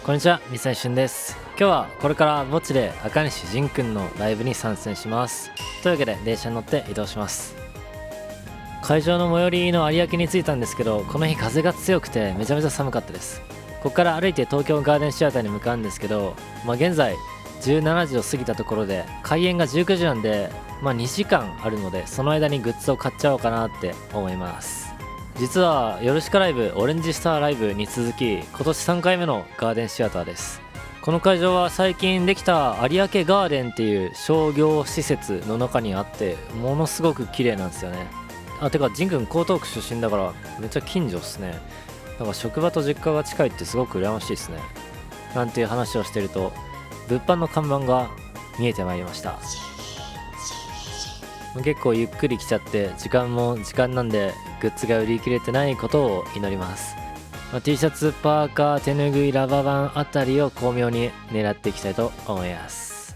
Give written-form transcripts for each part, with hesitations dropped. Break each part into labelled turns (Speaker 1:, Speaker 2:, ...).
Speaker 1: こんにちは、三谷俊です。今日はこれから墓地で赤西仁くんのライブに参戦します。というわけで電車に乗って移動します。会場の最寄りの有明に着いたんですけど、この日風が強くてめちゃめちゃ寒かったです。ここから歩いて東京ガーデンシアターに向かうんですけど、現在17時を過ぎたところで開演が19時なんで、2時間あるので、その間にグッズを買っちゃおうかなって思います。実はヨルシカライブオレンジスターライブに続き、今年3回目のガーデンシアターです。この会場は最近できた有明ガーデンっていう商業施設の中にあって、ものすごく綺麗なんですよね。てか仁くん江東区出身だからめっちゃ近所っすね。なんか職場と実家が近いってすごく羨ましいですね。なんていう話をしてると物販の看板が見えてまいりました。結構ゆっくり来ちゃって時間も時間なんで、グッズが売り切れてないことを祈ります。T シャツ、パーカー、手ぬぐい、ラバーバンあたりを巧妙に狙っていきたいと思います。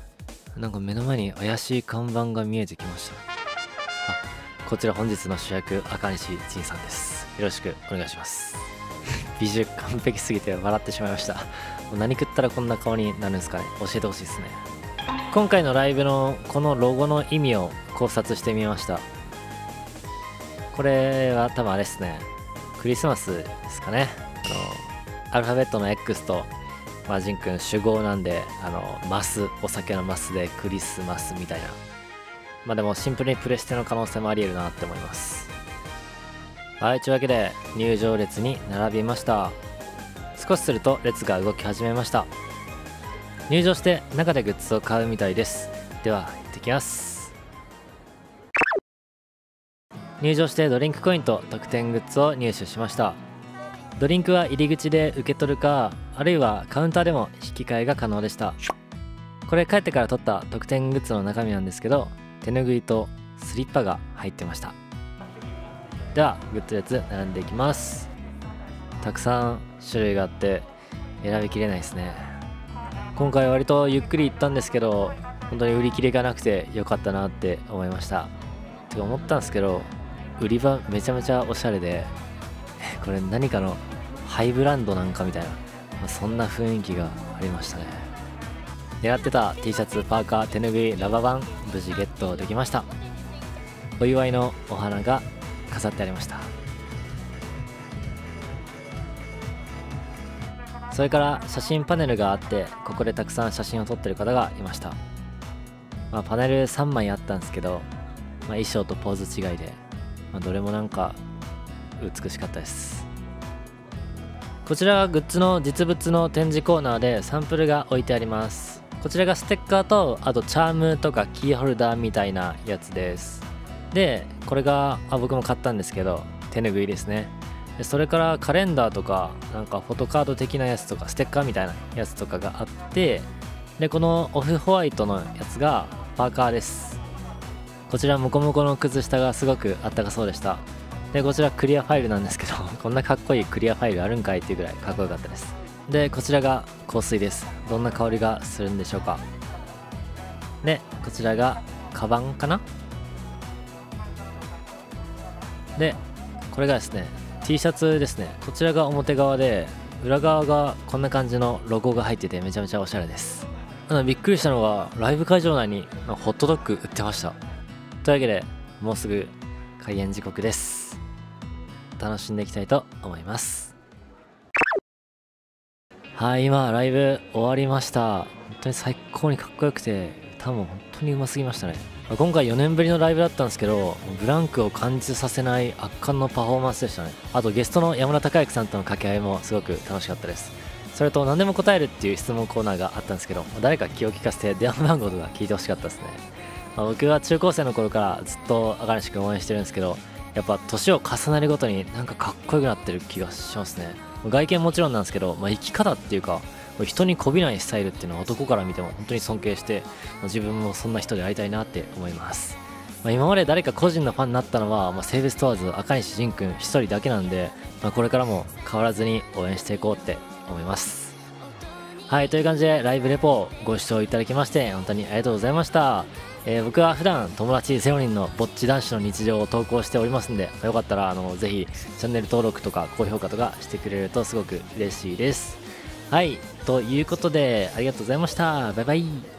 Speaker 1: なんか目の前に怪しい看板が見えてきました。こちら本日の主役赤西仁さんです。よろしくお願いします。美術完璧すぎて笑ってしまいました。何食ったらこんな顔になるんですかね、教えてほしいですね。今回のライブのこのロゴの意味を考察してみました。これは多分あれですね、クリスマスですかね。アルファベットの X と仁くん主語なんで、マス、お酒のマスでクリスマスみたいな。でもシンプルにプレステの可能性もありえるなって思います。はい、というわけで入場列に並びました。少しすると列が動き始めました。入場して中でグッズを買うみたいです。では行ってきます。入場してドリンクコインと特典グッズを入手しました。ドリンクは入り口で受け取るか、あるいはカウンターでも引き換えが可能でした。これ帰ってから取った特典グッズの中身なんですけど、手ぬぐいとスリッパが入ってました。ではグッズ列並んでいきます。たくさん種類があって選びきれないですね。今回割とゆっくり行ったんですけど、本当に売り切れがなくてよかったなって思いました。てか思ったんですけど、売り場めちゃめちゃおしゃれで、これ何かのハイブランドなんかみたいな、そんな雰囲気がありましたね。狙ってた T シャツ、パーカー、手ぬぐい、ラバーバン無事ゲットできました。お祝いのお花が飾ってありました。それから写真パネルがあって、ここでたくさん写真を撮ってる方がいました。パネル3枚あったんですけど、衣装とポーズ違いで、どれもなんか美しかったです。こちらはグッズの実物の展示コーナーでサンプルが置いてあります。こちらがステッカーと、あとチャームとかキーホルダーみたいなやつです。でこれが僕も買ったんですけど、手ぬぐいですね。でそれからカレンダーとか、なんかフォトカード的なやつとかステッカーみたいなやつとかがあって、でこのオフホワイトのやつがパーカーです。こちらモコモコの靴下がすごくあったかそうでした。でこちらクリアファイルなんですけど、こんなかっこいいクリアファイルあるんかいっていうぐらいかっこよかったです。でこちらが香水です。どんな香りがするんでしょうか。でこちらがカバンかな。でこれがですね T シャツですね。こちらが表側で、裏側がこんな感じのロゴが入っててめちゃめちゃおしゃれです。びっくりしたのがライブ会場内にホットドッグ売ってました。というわけでもうすぐ開演時刻です。楽しんでいきたいと思います。はい、今ライブ終わりました。本当に最高にかっこよくて、歌も本当にうますぎましたね。今回4年ぶりのライブだったんですけど、ブランクを感じさせない圧巻のパフォーマンスでしたね。あとゲストの山田孝之さんとの掛け合いもすごく楽しかったです。それと何でも答えるっていう質問コーナーがあったんですけど、誰か気を利かせて電話番号とか聞いてほしかったですね。僕は中高生の頃からずっと赤西くん応援してるんですけど、やっぱ年を重ねるごとになんかかっこよくなってる気がしますね。外見もちろんなんですけど、生き方っていうか人に媚びないスタイルっていうのは男から見ても本当に尊敬して、自分もそんな人でありたいなって思います。今まで誰か個人のファンになったのは、性別問わず赤西仁くん一人だけなんで、これからも変わらずに応援していこうって思います。はい、という感じでライブレポをご視聴いただきまして本当にありがとうございました。僕は普段友達0人のぼっち男子の日常を投稿しておりますんで、よかったらぜひチャンネル登録とか高評価とかしてくれるとすごく嬉しいです。 はい、ということでありがとうございました。バイバイ。